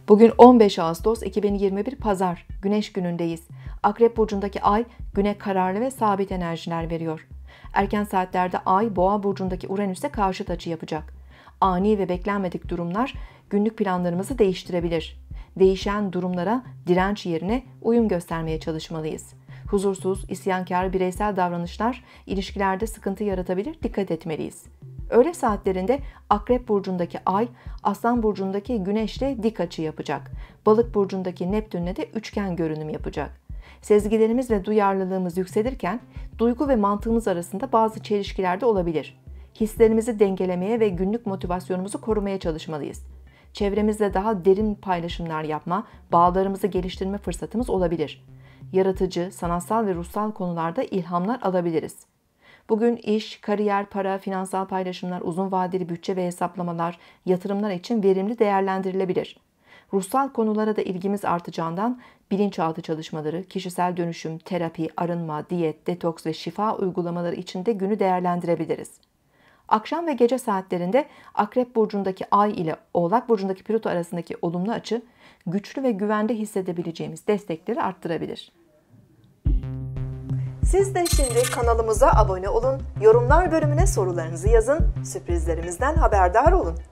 Bugün 15 Ağustos 2021 Pazar, Güneş günündeyiz. Akrep burcundaki ay güne kararlı ve sabit enerjiler veriyor. Erken saatlerde ay Boğa burcundaki Uranüs'e karşıt açı yapacak. Ani ve beklenmedik durumlar günlük planlarımızı değiştirebilir. Değişen durumlara direnç yerine uyum göstermeye çalışmalıyız. Huzursuz, isyankar bireysel davranışlar ilişkilerde sıkıntı yaratabilir, dikkat etmeliyiz. Öğle saatlerinde Akrep burcundaki ay, Aslan burcundaki Güneş'le dik açı yapacak. Balık burcundaki Neptün'le de üçgen görünüm yapacak. Sezgilerimiz ve duyarlılığımız yükselirken duygu ve mantığımız arasında bazı çelişkiler de olabilir. Hislerimizi dengelemeye ve günlük motivasyonumuzu korumaya çalışmalıyız. Çevremizle daha derin paylaşımlar yapma, bağlarımızı geliştirme fırsatımız olabilir. Yaratıcı, sanatsal ve ruhsal konularda ilhamlar alabiliriz. Bugün iş, kariyer, para, finansal paylaşımlar, uzun vadeli bütçe ve hesaplamalar, yatırımlar için verimli değerlendirilebilir. Ruhsal konulara da ilgimiz artacağından bilinçaltı çalışmaları, kişisel dönüşüm, terapi, arınma, diyet, detoks ve şifa uygulamaları için de günü değerlendirebiliriz. Akşam ve gece saatlerinde Akrep burcundaki Ay ile Oğlak burcundaki Plüto arasındaki olumlu açı, güçlü ve güvende hissedebileceğimiz destekleri arttırabilir. Siz de şimdi kanalımıza abone olun, yorumlar bölümüne sorularınızı yazın, sürprizlerimizden haberdar olun.